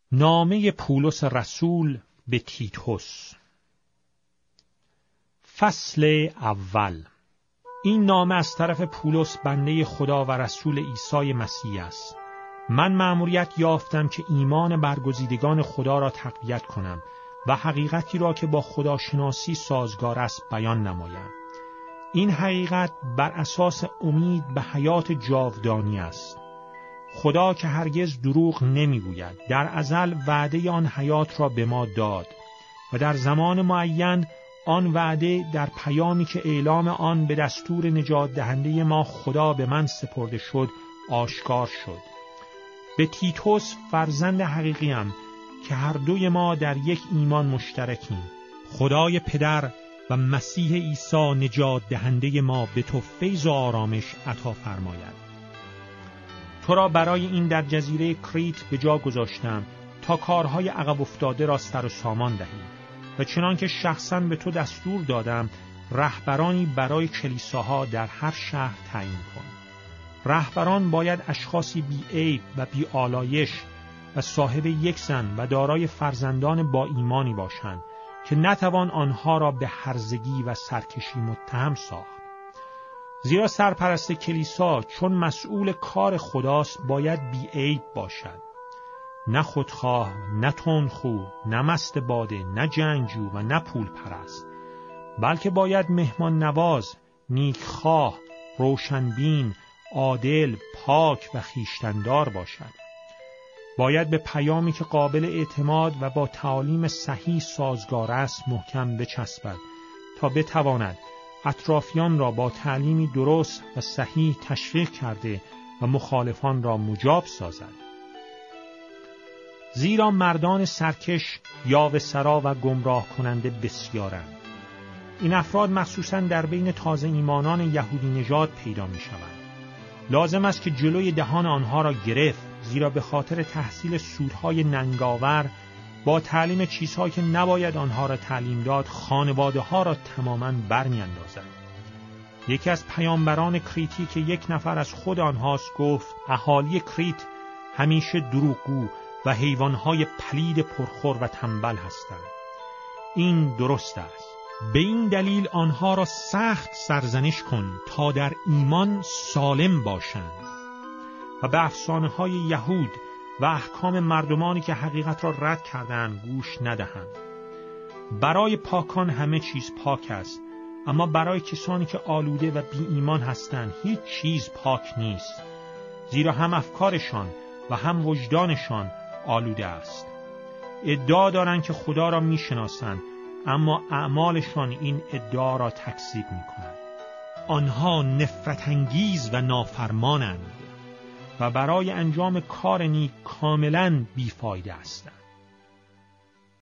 نامه پولس رسول به تیتوس، فصل اول. این نامه از طرف پولس بنده خدا و رسول عیسی مسیح است. من مأموریت یافتم که ایمان برگزیدگان خدا را تقویت کنم و حقیقتی را که با خداشناسی سازگار است بیان نمایم. این حقیقت بر اساس امید به حیات جاودانی است. خدا که هرگز دروغ نمیگوید در ازل وعده آن حیات را به ما داد و در زمان معین آن وعده در پیامی که اعلام آن به دستور نجات دهنده ما خدا به من سپرده شد آشکار شد. به تیتوس فرزند حقیقیم که هر دوی ما در یک ایمان مشترکیم، خدای پدر و مسیح عیسی نجات دهنده ما به تو فیض و آرامش عطا فرماید. تو را برای این در جزیره کریت به جا گذاشتم تا کارهای عقب افتاده را سر و سامان دهی و چنان که شخصاً به تو دستور دادم رهبرانی برای کلیساها در هر شهر تعیین کن. رهبران باید اشخاصی بی عیب و بی آلایش و صاحب یک زن و دارای فرزندان با ایمانی باشند که نتوان آنها را به هرزگی و سرکشی متهم ساخت. زیرا سرپرست کلیسا چون مسئول کار خداست باید بی عیب باشد، نه خودخواه، نه تندخو، نه مست باده، نه جنگجو و نه پول پرست، بلکه باید مهمان نواز، نیکخواه، روشنبین، عادل، پاک و خویشتن‌دار باشد. باید به پیامی که قابل اعتماد و با تعالیم صحیح سازگار است محکم بچسبد تا بتواند اطرافیان را با تعلیمی درست و صحیح تشویق کرده و مخالفان را مجاب سازد. زیرا مردان سرکش، یاوه‌سرا و گمراه کننده بسیارند. این افراد مخصوصاً در بین تازه ایمانان یهودی نژاد پیدا می شوند. لازم است که جلوی دهان آنها را گرفت، زیرا به خاطر تحصیل سودهای ننگاور با تعلیم چیزهایی که نباید آنها را تعلیم داد خانواده ها را تماماً برمی اندازد. یکی از پیامبران کریتی که یک نفر از خود آنهاست گفت اهالی کریت همیشه دروغگو و حیوانهای پلید پرخور و تنبل هستند. این درست است. به این دلیل آنها را سخت سرزنش کن تا در ایمان سالم باشند و به افسانه‌های یهود و احکام مردمانی که حقیقت را رد کردند گوش ندهند. برای پاکان همه چیز پاک است، اما برای کسانی که آلوده و بی ایمان هستند هیچ چیز پاک نیست، زیرا هم افکارشان و هم وجدانشان آلوده است. ادعا دارند که خدا را میشناسند، اما اعمالشان این ادعا را تکذیب میکنند. آنها نفرت انگیز و نافرمانند و برای انجام کار نیک کاملاً بیفایده هستند.